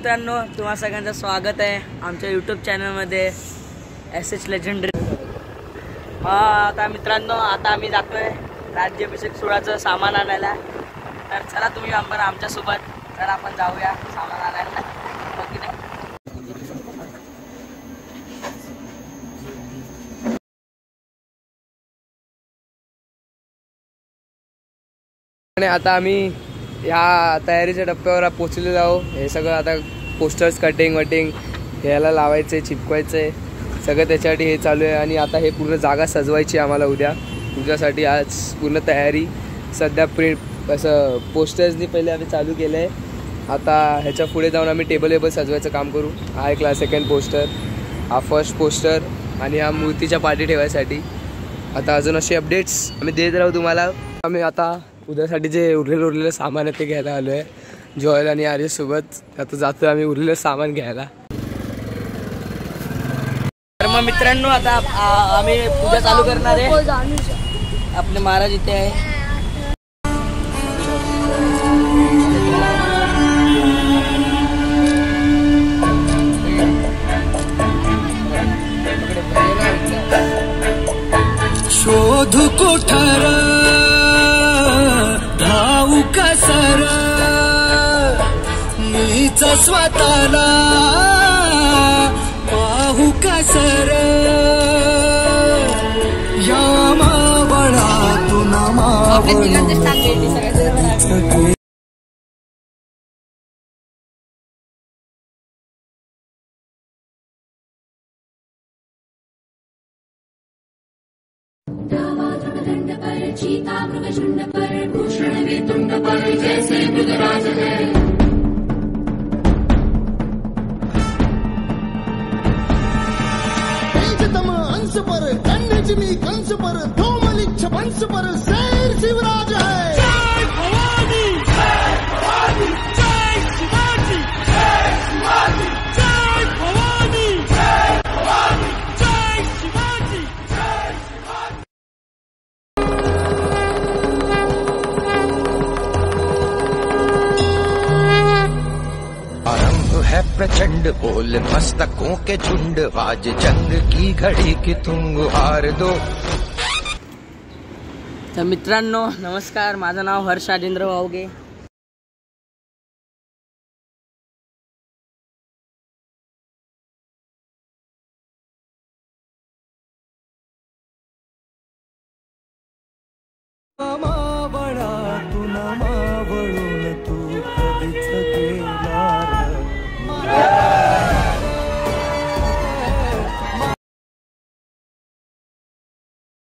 मित्रांनो, तुम्हा सगळ्यांचं स्वागत आहे आमच्या यूट्यूब चॅनलमध्ये SH लेजेंडरी। आता मित्रांनो, आता आम्ही जातोय राज्याभिषेक सोहळ्याचं सामान आणायला। तर चला तुम्ही आपण आमच्यासोबत, तर आपण जाऊया सामान आणायला। आणि आता आम्ही ह्या तयारीच्या टप्प्यावर पोचलेलो आहोत। हे सगळं आता पोस्टर्स कटिंग ह्याला लावायचे, चिपकवायचे, सगळं त्याच्यासाठी हे चालू आहे। आणि आता हे पूर्ण जागा सजवायची आम्हाला उद्यासाठी आज पूर्ण तयारी सध्या प्रिंट असं पोस्टर्सनी पहिले आम्ही चालू केलं आहे। आता ह्याच्या पुढे जाऊन आम्ही टेबल सजवायचं काम करू। हा एक सेकंड पोस्टर, हा फर्स्ट पोस्टर आणि हा मूर्तीच्या पाठी ठेवायसाठी। आता अजून असे अपडेट्स आम्ही देत राहू तुम्हाला। आम्ही आता उद्यासाठी जे उरलेलं सामान आहे ते घ्यायला आलो आहे जॉयल आणि आर्यस सोबत। आता जातो आम्ही उरलेलं सामान घ्यायला। तर मग मित्रांनो, आता आम्ही पूजा चालू करणार आहे। आपले महाराज इथे आहे। शोध कोठार धावू कसर मीच स्वतःला पाहू कसर या मावळातून मावळ चीता मृगशुंड पर भूषण वितुंड पर जैसे मृगराज है। तेजतम अंश पर कन्हजमी कंस पर धूमलिच्छ वंश पर शेर शिवराज है। जय भवानी, जय भवानी, जय शिवाजी, जय शिवाजी, जय भवानी, जय भवानी, जय शिवाजी, जय शिवाजी। आरंभ है प्रचंड बोल मस्तकों के झुंड, आज जंग की घड़ी की तुम हार दो। तर मित्रांनो नमस्कार, माझं नाव हर्ष राजेंद्र वावगे।